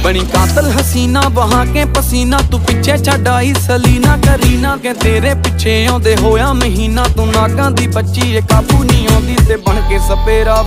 बनी कातल हसीना बहा के पसीना, तू पिछे छड्ड आई सलीना करीना के तेरे पिछे आउंदे होया महीना। तू नागां दी बच्ची काबू नहीं आउंदी ते बन के सपेरा